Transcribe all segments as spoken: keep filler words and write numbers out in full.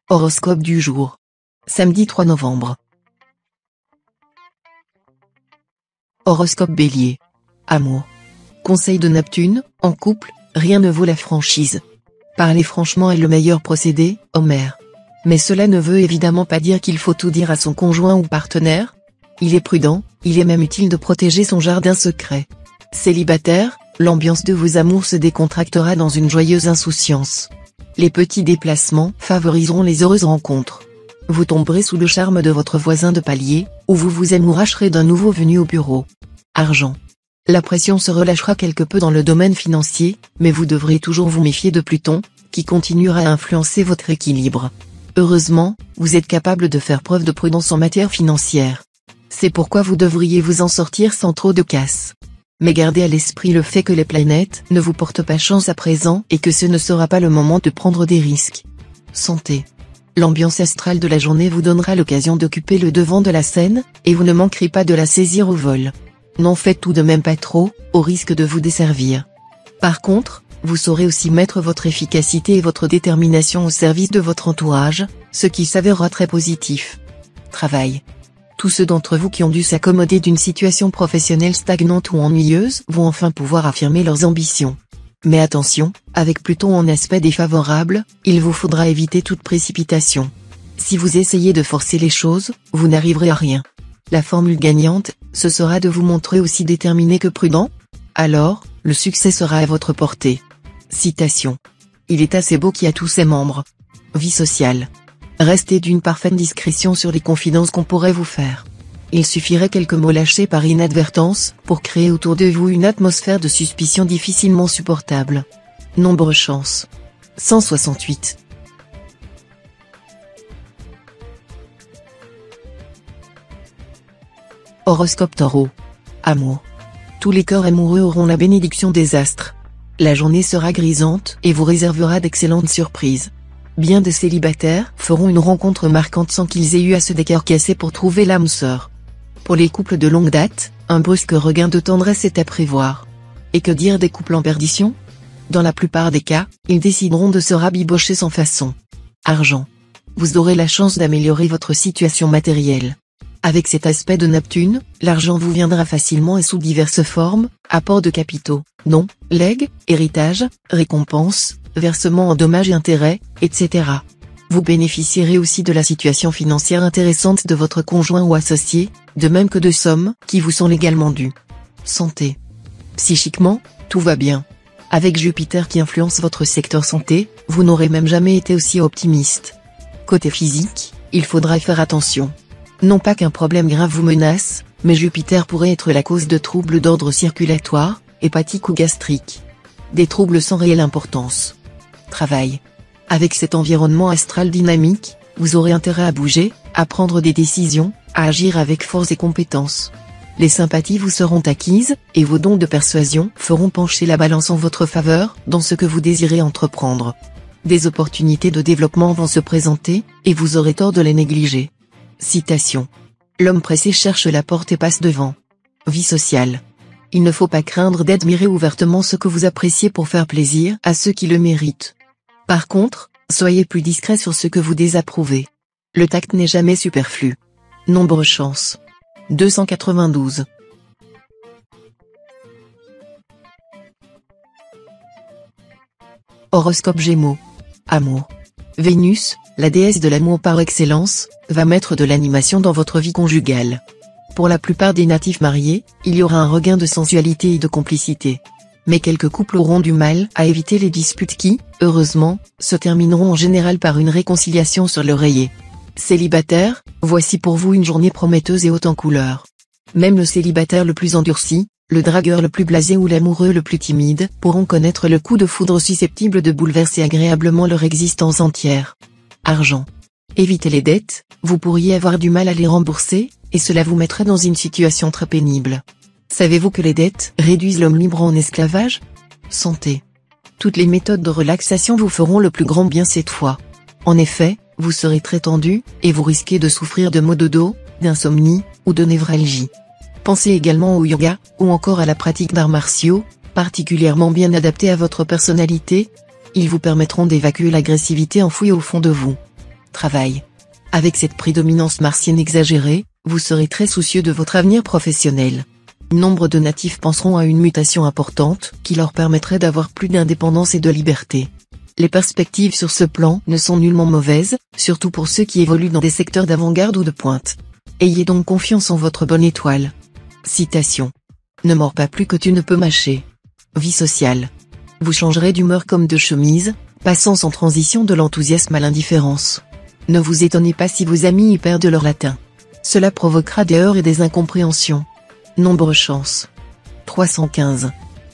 Horoscope du jour. Samedi trois novembre. Horoscope Bélier. Amour. Conseil de Neptune, en couple, rien ne vaut la franchise. Parler franchement est le meilleur procédé, Homère. Mais cela ne veut évidemment pas dire qu'il faut tout dire à son conjoint ou partenaire. Il est prudent, il est même utile de protéger son jardin secret. Célibataire, l'ambiance de vos amours se décontractera dans une joyeuse insouciance. Les petits déplacements favoriseront les heureuses rencontres. Vous tomberez sous le charme de votre voisin de palier, ou vous vous amouracherez d'un nouveau venu au bureau. Argent. La pression se relâchera quelque peu dans le domaine financier, mais vous devrez toujours vous méfier de Pluton, qui continuera à influencer votre équilibre. Heureusement, vous êtes capable de faire preuve de prudence en matière financière. C'est pourquoi vous devriez vous en sortir sans trop de casse. Mais gardez à l'esprit le fait que les planètes ne vous portent pas chance à présent et que ce ne sera pas le moment de prendre des risques. Santé. L'ambiance astrale de la journée vous donnera l'occasion d'occuper le devant de la scène, et vous ne manquerez pas de la saisir au vol. N'en faites tout de même pas trop, au risque de vous desservir. Par contre, vous saurez aussi mettre votre efficacité et votre détermination au service de votre entourage, ce qui s'avérera très positif. Travail. Tous ceux d'entre vous qui ont dû s'accommoder d'une situation professionnelle stagnante ou ennuyeuse vont enfin pouvoir affirmer leurs ambitions. Mais attention, avec Pluton en aspect défavorable, il vous faudra éviter toute précipitation. Si vous essayez de forcer les choses, vous n'arriverez à rien. La formule gagnante, ce sera de vous montrer aussi déterminé que prudent. Alors, le succès sera à votre portée. Citation. Il est assez beau qui a tous ses membres. Vie sociale. Restez d'une parfaite discrétion sur les confidences qu'on pourrait vous faire. Il suffirait quelques mots lâchés par inadvertance pour créer autour de vous une atmosphère de suspicion difficilement supportable. Nombre chance. cent soixante-huit. Horoscope Taureau. Amour. Tous les cœurs amoureux auront la bénédiction des astres. La journée sera grisante et vous réservera d'excellentes surprises. Bien des célibataires feront une rencontre marquante sans qu'ils aient eu à se décarcasser pour trouver l'âme sœur. Pour les couples de longue date, un brusque regain de tendresse est à prévoir. Et que dire des couples en perdition? Dans la plupart des cas, ils décideront de se rabibocher sans façon. Argent. Vous aurez la chance d'améliorer votre situation matérielle. Avec cet aspect de Neptune, l'argent vous viendra facilement et sous diverses formes, apport de capitaux, dons, legs, héritage, récompenses, versement en dommages et intérêts, et cetera. Vous bénéficierez aussi de la situation financière intéressante de votre conjoint ou associé, de même que de sommes qui vous sont légalement dues. Santé. Psychiquement, tout va bien. Avec Jupiter qui influence votre secteur santé, vous n'aurez même jamais été aussi optimiste. Côté physique, il faudra faire attention. Non pas qu'un problème grave vous menace, mais Jupiter pourrait être la cause de troubles d'ordre circulatoire, hépatique ou gastrique. Des troubles sans réelle importance. Travail. Avec cet environnement astral dynamique, vous aurez intérêt à bouger, à prendre des décisions, à agir avec force et compétence. Les sympathies vous seront acquises, et vos dons de persuasion feront pencher la balance en votre faveur dans ce que vous désirez entreprendre. Des opportunités de développement vont se présenter, et vous aurez tort de les négliger. Citation. L'homme pressé cherche la porte et passe devant. Vie sociale. Il ne faut pas craindre d'admirer ouvertement ce que vous appréciez pour faire plaisir à ceux qui le méritent. Par contre, soyez plus discret sur ce que vous désapprouvez. Le tact n'est jamais superflu. Nombre chance. deux cent quatre-vingt-douze. Horoscope Gémeaux. Amour. Vénus, la déesse de l'amour par excellence, va mettre de l'animation dans votre vie conjugale. Pour la plupart des natifs mariés, il y aura un regain de sensualité et de complicité. Mais quelques couples auront du mal à éviter les disputes qui, heureusement, se termineront en général par une réconciliation sur l'oreiller. Célibataire, voici pour vous une journée prometteuse et haute en couleurs. Même le célibataire le plus endurci, le dragueur le plus blasé ou l'amoureux le plus timide pourront connaître le coup de foudre susceptible de bouleverser agréablement leur existence entière. Argent. Évitez les dettes, vous pourriez avoir du mal à les rembourser, et cela vous mettrait dans une situation très pénible. Savez-vous que les dettes réduisent l'homme libre en esclavage? Santé. Toutes les méthodes de relaxation vous feront le plus grand bien cette fois. En effet, vous serez très tendu, et vous risquez de souffrir de maux de dos, d'insomnie, ou de névralgie. Pensez également au yoga, ou encore à la pratique d'arts martiaux, particulièrement bien adaptés à votre personnalité. Ils vous permettront d'évacuer l'agressivité enfouie au fond de vous. Travail. Avec cette prédominance martienne exagérée, vous serez très soucieux de votre avenir professionnel. Nombre de natifs penseront à une mutation importante, qui leur permettrait d'avoir plus d'indépendance et de liberté. Les perspectives sur ce plan ne sont nullement mauvaises, surtout pour ceux qui évoluent dans des secteurs d'avant-garde ou de pointe. Ayez donc confiance en votre bonne étoile. Citation. Ne mords pas plus que tu ne peux mâcher. Vie sociale. Vous changerez d'humeur comme de chemise, passant sans transition de l'enthousiasme à l'indifférence. Ne vous étonnez pas si vos amis y perdent leur latin. Cela provoquera des heurts et des incompréhensions. Nombre chance. trois cent quinze.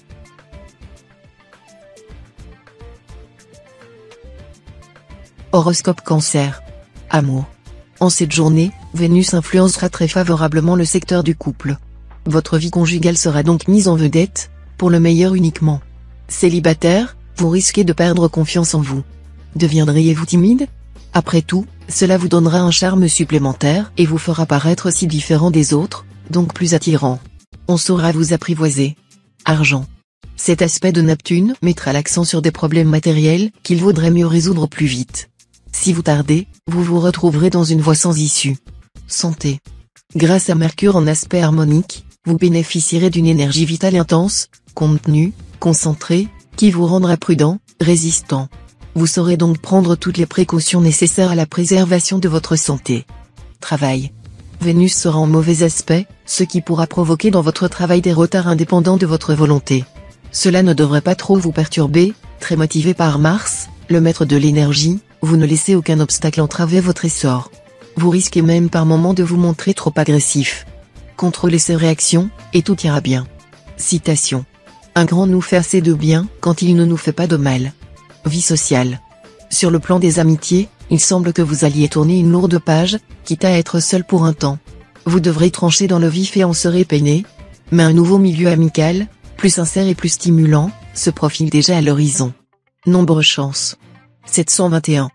Horoscope Cancer. Amour. En cette journée, Vénus influencera très favorablement le secteur du couple. Votre vie conjugale sera donc mise en vedette, pour le meilleur uniquement. Célibataire, vous risquez de perdre confiance en vous. Deviendriez-vous timide ? Après tout, cela vous donnera un charme supplémentaire et vous fera paraître si différent des autres, donc plus attirant. On saura vous apprivoiser. Argent. Cet aspect de Neptune mettra l'accent sur des problèmes matériels qu'il vaudrait mieux résoudre plus vite. Si vous tardez, vous vous retrouverez dans une voie sans issue. Santé. Grâce à Mercure en aspect harmonique, vous bénéficierez d'une énergie vitale intense, contenue, concentrée, qui vous rendra prudent, résistant. Vous saurez donc prendre toutes les précautions nécessaires à la préservation de votre santé. Travail. Vénus sera en mauvais aspect, ce qui pourra provoquer dans votre travail des retards indépendants de votre volonté. Cela ne devrait pas trop vous perturber, très motivé par Mars, le maître de l'énergie, vous ne laissez aucun obstacle entraver votre essor. Vous risquez même par moments de vous montrer trop agressif. Contrôlez ces réactions, et tout ira bien. Citation. Un grand nous fait assez de bien quand il ne nous fait pas de mal. Vie sociale. Sur le plan des amitiés, il semble que vous alliez tourner une lourde page, quitte à être seul pour un temps. Vous devrez trancher dans le vif et en serez peiné, mais un nouveau milieu amical, plus sincère et plus stimulant, se profile déjà à l'horizon. Nombre chance. sept cent vingt et un.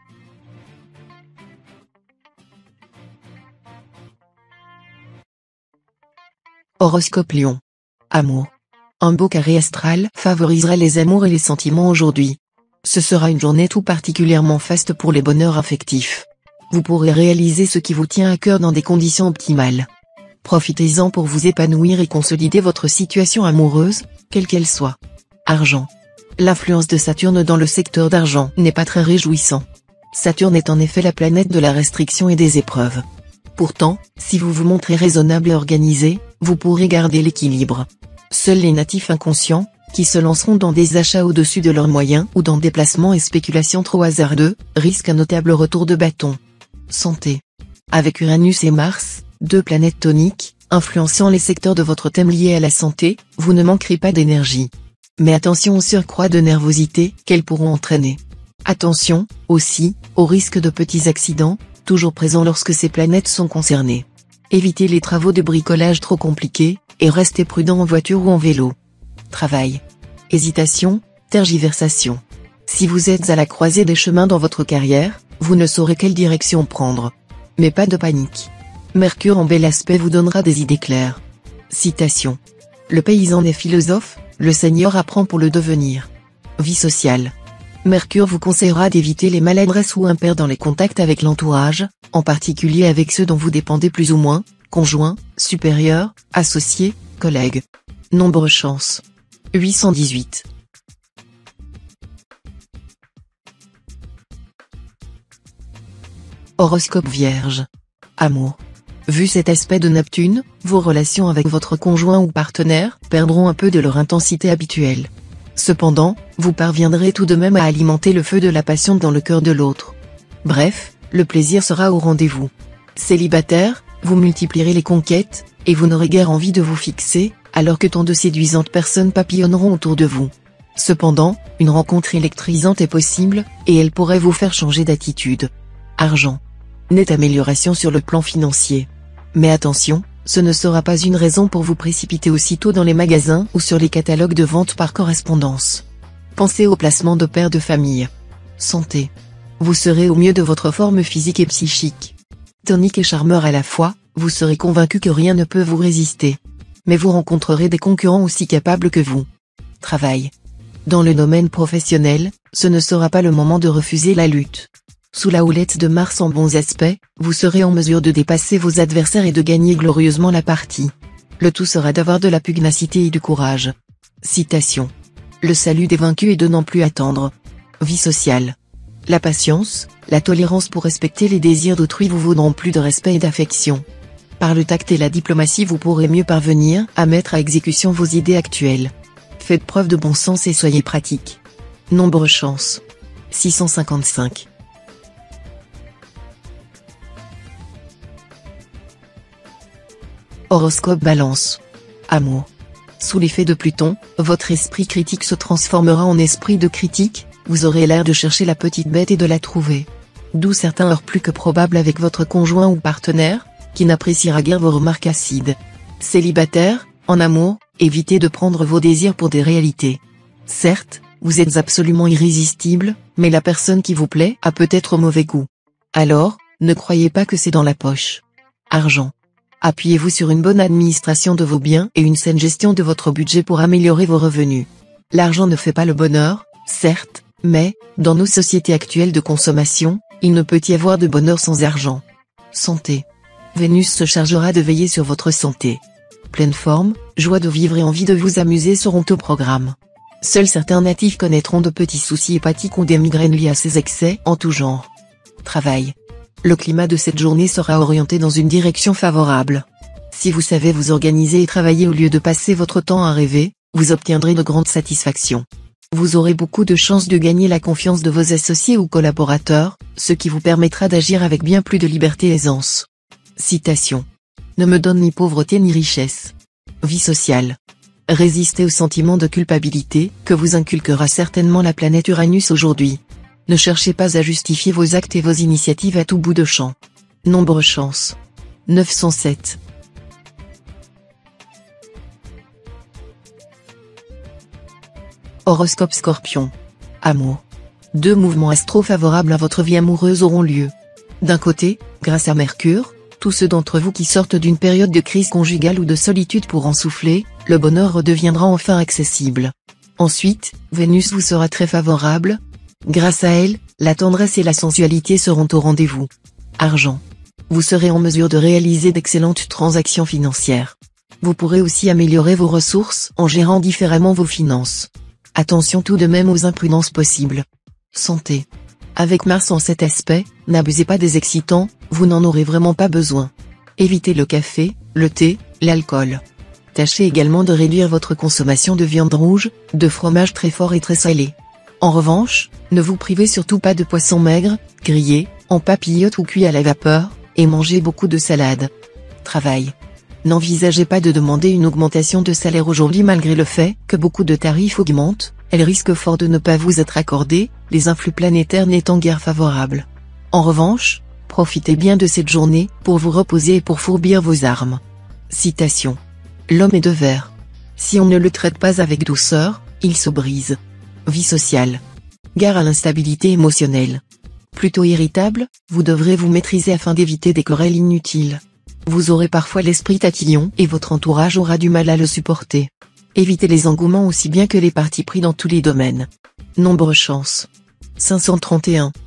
Horoscope Lion. Amour. Un beau carré astral favorisera les amours et les sentiments aujourd'hui. Ce sera une journée tout particulièrement faste pour les bonheurs affectifs. Vous pourrez réaliser ce qui vous tient à cœur dans des conditions optimales. Profitez-en pour vous épanouir et consolider votre situation amoureuse, quelle qu'elle soit. Argent. L'influence de Saturne dans le secteur d'argent n'est pas très réjouissant. Saturne est en effet la planète de la restriction et des épreuves. Pourtant, si vous vous montrez raisonnable et organisé, vous pourrez garder l'équilibre. Seuls les natifs inconscients, qui se lanceront dans des achats au-dessus de leurs moyens ou dans des placements et spéculations trop hasardeux, risquent un notable retour de bâton. Santé. Avec Uranus et Mars, deux planètes toniques, influençant les secteurs de votre thème liés à la santé, vous ne manquerez pas d'énergie. Mais attention au surcroît de nervosité qu'elles pourront entraîner. Attention, aussi, au risque de petits accidents, toujours présents lorsque ces planètes sont concernées. Évitez les travaux de bricolage trop compliqués, et restez prudent en voiture ou en vélo. Travail. Hésitation, tergiversation. Si vous êtes à la croisée des chemins dans votre carrière, vous ne saurez quelle direction prendre. Mais pas de panique. Mercure en bel aspect vous donnera des idées claires. Citation. Le paysan est philosophe, le seigneur apprend pour le devenir. Vie sociale. Mercure vous conseillera d'éviter les maladresses ou impairs dans les contacts avec l'entourage, en particulier avec ceux dont vous dépendez plus ou moins, conjoints, supérieurs, associés, collègues. Nombre chance. huit cent dix-huit. Horoscope Vierge. Amour. Vu cet aspect de Neptune, vos relations avec votre conjoint ou partenaire perdront un peu de leur intensité habituelle. Cependant, vous parviendrez tout de même à alimenter le feu de la passion dans le cœur de l'autre. Bref, le plaisir sera au rendez-vous. Célibataire, vous multiplierez les conquêtes, et vous n'aurez guère envie de vous fixer, alors que tant de séduisantes personnes papillonneront autour de vous. Cependant, une rencontre électrisante est possible, et elle pourrait vous faire changer d'attitude. Argent. Nette amélioration sur le plan financier. Mais attention, ce ne sera pas une raison pour vous précipiter aussitôt dans les magasins ou sur les catalogues de vente par correspondance. Pensez au placement de père de famille. Santé. Vous serez au mieux de votre forme physique et psychique. Tonique et charmeur à la fois, vous serez convaincu que rien ne peut vous résister. Mais vous rencontrerez des concurrents aussi capables que vous. Travail. Dans le domaine professionnel, ce ne sera pas le moment de refuser la lutte. Sous la houlette de Mars en bons aspects, vous serez en mesure de dépasser vos adversaires et de gagner glorieusement la partie. Le tout sera d'avoir de la pugnacité et du courage. Citation. Le salut des vaincus est de n'en plus attendre. Vie sociale. La patience, la tolérance pour respecter les désirs d'autrui vous vaudront plus de respect et d'affection. Par le tact et la diplomatie vous pourrez mieux parvenir à mettre à exécution vos idées actuelles. Faites preuve de bon sens et soyez pratique. Nombre chance. six cent cinquante-cinq. Horoscope Balance. Amour. Sous l'effet de Pluton, votre esprit critique se transformera en esprit de critique, vous aurez l'air de chercher la petite bête et de la trouver. D'où certains heurts plus que probables avec votre conjoint ou partenaire, qui n'appréciera guère vos remarques acides. Célibataire, en amour, évitez de prendre vos désirs pour des réalités. Certes, vous êtes absolument irrésistible, mais la personne qui vous plaît a peut-être mauvais goût. Alors, ne croyez pas que c'est dans la poche. Argent. Appuyez-vous sur une bonne administration de vos biens et une saine gestion de votre budget pour améliorer vos revenus. L'argent ne fait pas le bonheur, certes, mais, dans nos sociétés actuelles de consommation, il ne peut y avoir de bonheur sans argent. Santé. Vénus se chargera de veiller sur votre santé. Pleine forme, joie de vivre et envie de vous amuser seront au programme. Seuls certains natifs connaîtront de petits soucis hépatiques ou des migraines liées à ces excès en tout genre. Travail. Le climat de cette journée sera orienté dans une direction favorable. Si vous savez vous organiser et travailler au lieu de passer votre temps à rêver, vous obtiendrez de grandes satisfactions. Vous aurez beaucoup de chances de gagner la confiance de vos associés ou collaborateurs, ce qui vous permettra d'agir avec bien plus de liberté et aisance. Citation. Ne me donne ni pauvreté ni richesse. Vie sociale. Résistez au sentiment de culpabilité que vous inculquera certainement la planète Uranus aujourd'hui. Ne cherchez pas à justifier vos actes et vos initiatives à tout bout de champ. Nombre chance. neuf cent sept. Horoscope Scorpion. Amour. Deux mouvements astro favorables à votre vie amoureuse auront lieu. D'un côté, grâce à Mercure, tous ceux d'entre vous qui sortent d'une période de crise conjugale ou de solitude pourront souffler, le bonheur redeviendra enfin accessible. Ensuite, Vénus vous sera très favorable. Grâce à elle, la tendresse et la sensualité seront au rendez-vous. Argent. Vous serez en mesure de réaliser d'excellentes transactions financières. Vous pourrez aussi améliorer vos ressources en gérant différemment vos finances. Attention tout de même aux imprudences possibles. Santé. Avec Mars en cet aspect, n'abusez pas des excitants, vous n'en aurez vraiment pas besoin. Évitez le café, le thé, l'alcool. Tâchez également de réduire votre consommation de viande rouge, de fromage très fort et très salé. En revanche, ne vous privez surtout pas de poissons maigres, grillés, en papillotes ou cuits à la vapeur, et mangez beaucoup de salade. Travail. N'envisagez pas de demander une augmentation de salaire aujourd'hui malgré le fait que beaucoup de tarifs augmentent, elle risque fort de ne pas vous être accordée, les influx planétaires n'étant guère favorables. En revanche, profitez bien de cette journée pour vous reposer et pour fourbir vos armes. Citation. L'homme est de verre. Si on ne le traite pas avec douceur, il se brise. Vie sociale. Gare à l'instabilité émotionnelle. Plutôt irritable, vous devrez vous maîtriser afin d'éviter des querelles inutiles. Vous aurez parfois l'esprit tatillon et votre entourage aura du mal à le supporter. Évitez les engouements aussi bien que les partis pris dans tous les domaines. Nombre chance. cinq cent trente et un.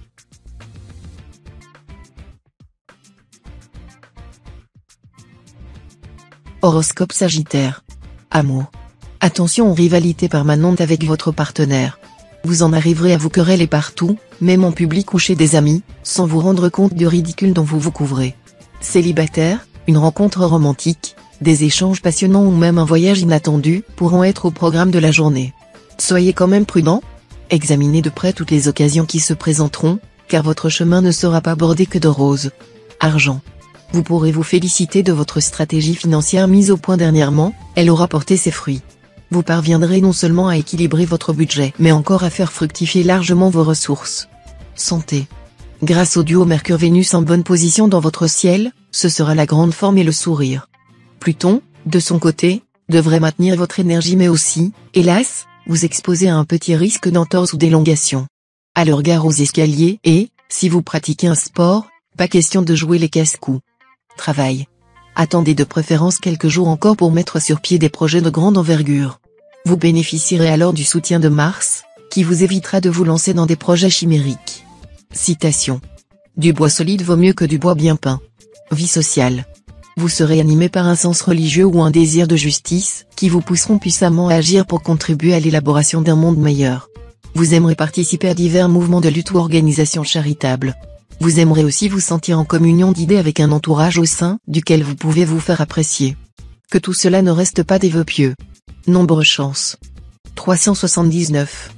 Horoscope Sagittaire. Amour. Attention aux rivalités permanentes avec votre partenaire. Vous en arriverez à vous quereller partout, même en public ou chez des amis, sans vous rendre compte du ridicule dont vous vous couvrez. Célibataire, une rencontre romantique, des échanges passionnants ou même un voyage inattendu pourront être au programme de la journée. Soyez quand même prudent. Examinez de près toutes les occasions qui se présenteront, car votre chemin ne sera pas bordé que de roses. Argent. Vous pourrez vous féliciter de votre stratégie financière mise au point dernièrement, elle aura porté ses fruits. Vous parviendrez non seulement à équilibrer votre budget, mais encore à faire fructifier largement vos ressources. Santé. Grâce au duo Mercure-Vénus en bonne position dans votre ciel, ce sera la grande forme et le sourire. Pluton, de son côté, devrait maintenir votre énergie mais aussi, hélas, vous exposer à un petit risque d'entorse ou d'élongation. À leur gare aux escaliers et, si vous pratiquez un sport, pas question de jouer les casse-coups. Travail. Attendez de préférence quelques jours encore pour mettre sur pied des projets de grande envergure. Vous bénéficierez alors du soutien de Mars, qui vous évitera de vous lancer dans des projets chimériques. Citation. Du bois solide vaut mieux que du bois bien peint. Vie sociale. Vous serez animé par un sens religieux ou un désir de justice, qui vous pousseront puissamment à agir pour contribuer à l'élaboration d'un monde meilleur. Vous aimerez participer à divers mouvements de lutte ou organisations charitables. Vous aimerez aussi vous sentir en communion d'idées avec un entourage au sein duquel vous pouvez vous faire apprécier. Que tout cela ne reste pas des vœux pieux. Nombre chance. trois cent soixante-dix-neuf.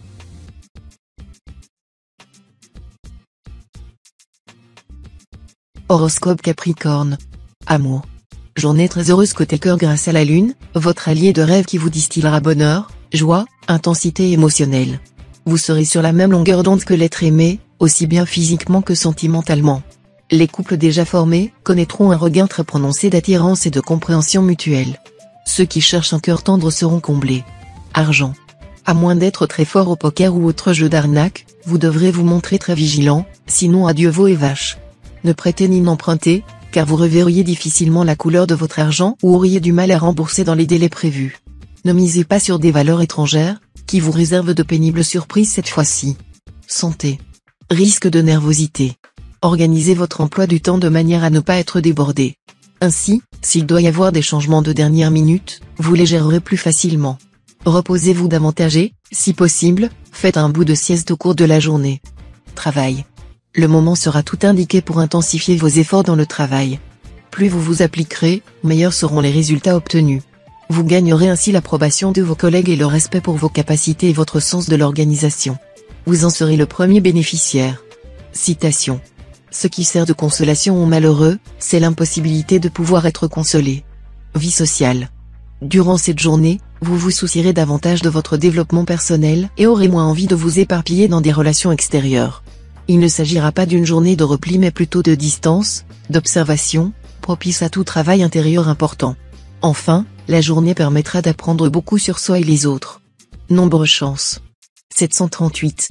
Horoscope Capricorne. Amour. Journée très heureuse côté cœur grâce à la lune, votre allié de rêve qui vous distillera bonheur, joie, intensité émotionnelle. Vous serez sur la même longueur d'onde que l'être aimé, aussi bien physiquement que sentimentalement. Les couples déjà formés connaîtront un regain très prononcé d'attirance et de compréhension mutuelle. Ceux qui cherchent un cœur tendre seront comblés. Argent. À moins d'être très fort au poker ou autre jeu d'arnaque, vous devrez vous montrer très vigilant, sinon adieu veau et vaches. Ne prêtez ni n'empruntez, car vous reverriez difficilement la couleur de votre argent ou auriez du mal à rembourser dans les délais prévus. Ne misez pas sur des valeurs étrangères, qui vous réservent de pénibles surprises cette fois-ci. Santé. Risque de nervosité. Organisez votre emploi du temps de manière à ne pas être débordé. Ainsi, s'il doit y avoir des changements de dernière minute, vous les gérerez plus facilement. Reposez-vous davantage et, si possible, faites un bout de sieste au cours de la journée. Travail. Le moment sera tout indiqué pour intensifier vos efforts dans le travail. Plus vous vous appliquerez, meilleurs seront les résultats obtenus. Vous gagnerez ainsi l'approbation de vos collègues et le respect pour vos capacités et votre sens de l'organisation. Vous en serez le premier bénéficiaire. Citation. Ce qui sert de consolation aux malheureux, c'est l'impossibilité de pouvoir être consolé. Vie sociale. Durant cette journée, vous vous soucierez davantage de votre développement personnel et aurez moins envie de vous éparpiller dans des relations extérieures. Il ne s'agira pas d'une journée de repli mais plutôt de distance, d'observation, propice à tout travail intérieur important. Enfin, la journée permettra d'apprendre beaucoup sur soi et les autres. Nombre chance. sept cent trente-huit.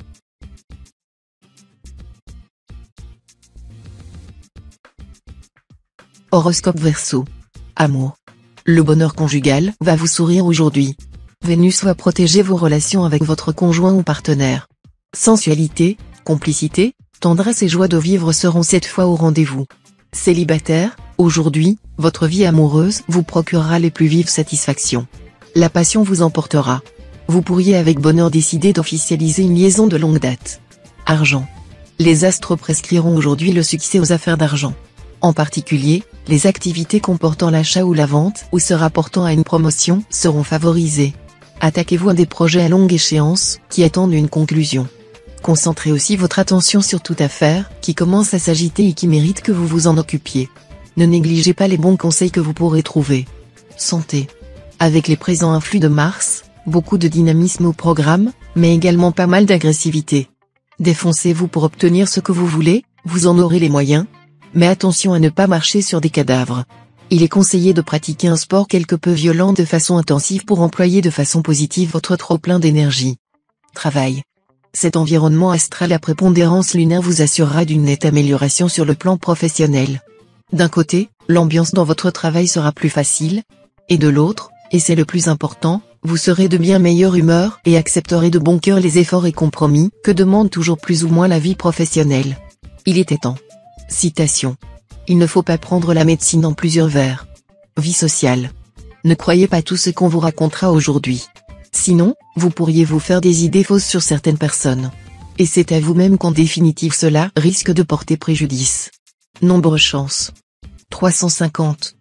Horoscope Verseau. Amour. Le bonheur conjugal va vous sourire aujourd'hui. Vénus va protéger vos relations avec votre conjoint ou partenaire. Sensualité, complicité, tendresse et joie de vivre seront cette fois au rendez-vous. Célibataire, aujourd'hui, votre vie amoureuse vous procurera les plus vives satisfactions. La passion vous emportera. Vous pourriez avec bonheur décider d'officialiser une liaison de longue date. Argent. Les astres prescriront aujourd'hui le succès aux affaires d'argent. En particulier, les activités comportant l'achat ou la vente ou se rapportant à une promotion seront favorisées. Attaquez-vous à des projets à longue échéance qui attendent une conclusion. Concentrez aussi votre attention sur toute affaire qui commence à s'agiter et qui mérite que vous vous en occupiez. Ne négligez pas les bons conseils que vous pourrez trouver. Santé. Avec les présents influx de Mars, beaucoup de dynamisme au programme, mais également pas mal d'agressivité. Défoncez-vous pour obtenir ce que vous voulez, vous en aurez les moyens. Mais attention à ne pas marcher sur des cadavres. Il est conseillé de pratiquer un sport quelque peu violent de façon intensive pour employer de façon positive votre trop-plein d'énergie. Travail. Cet environnement astral à prépondérance lunaire vous assurera d'une nette amélioration sur le plan professionnel. D'un côté, l'ambiance dans votre travail sera plus facile, et de l'autre, et c'est le plus important, vous serez de bien meilleure humeur et accepterez de bon cœur les efforts et compromis que demande toujours plus ou moins la vie professionnelle. Il était temps. Citation. Il ne faut pas prendre la médecine en plusieurs verres. Vie sociale. Ne croyez pas tout ce qu'on vous racontera aujourd'hui. Sinon, vous pourriez vous faire des idées fausses sur certaines personnes. Et c'est à vous-même qu'en définitive cela risque de porter préjudice. Nombre chance. trois cent cinquante.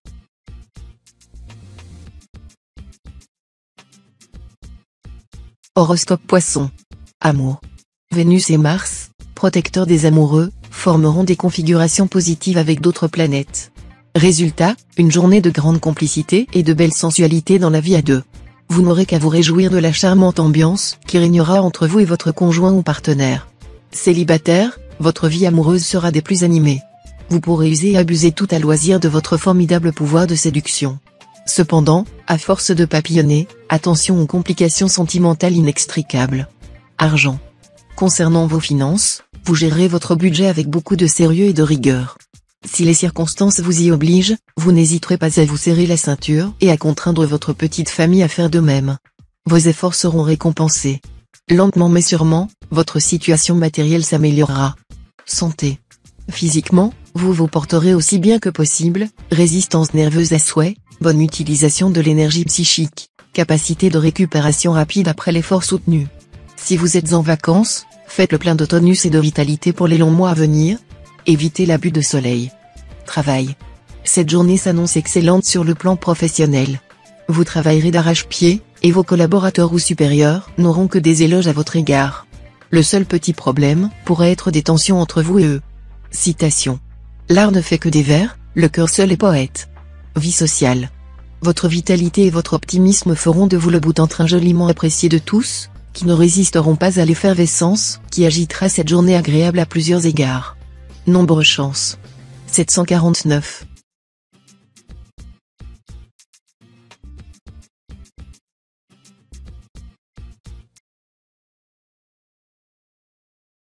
Horoscope Poisson. Amour. Vénus et Mars, protecteurs des amoureux, formeront des configurations positives avec d'autres planètes. Résultat, une journée de grande complicité et de belle sensualité dans la vie à deux. Vous n'aurez qu'à vous réjouir de la charmante ambiance qui régnera entre vous et votre conjoint ou partenaire. Célibataire, votre vie amoureuse sera des plus animées. Vous pourrez user et abuser tout à loisir de votre formidable pouvoir de séduction. Cependant, à force de papillonner, attention aux complications sentimentales inextricables. Argent. Concernant vos finances, vous gérez votre budget avec beaucoup de sérieux et de rigueur. Si les circonstances vous y obligent, vous n'hésiterez pas à vous serrer la ceinture et à contraindre votre petite famille à faire de même. Vos efforts seront récompensés. Lentement mais sûrement, votre situation matérielle s'améliorera. Santé. Physiquement, vous vous porterez aussi bien que possible, résistance nerveuse à souhait, bonne utilisation de l'énergie psychique, capacité de récupération rapide après l'effort soutenu. Si vous êtes en vacances, faites le plein de tonus et de vitalité pour les longs mois à venir. Évitez l'abus de soleil. Travail. Cette journée s'annonce excellente sur le plan professionnel. Vous travaillerez d'arrache-pied, et vos collaborateurs ou supérieurs n'auront que des éloges à votre égard. Le seul petit problème pourrait être des tensions entre vous et eux. Citation. L'art ne fait que des vers, le cœur seul est poète. Vie sociale. Votre vitalité et votre optimisme feront de vous le bout en train joliment apprécié de tous, qui ne résisteront pas à l'effervescence qui agitera cette journée agréable à plusieurs égards. Nombre chance. sept cent quarante-neuf.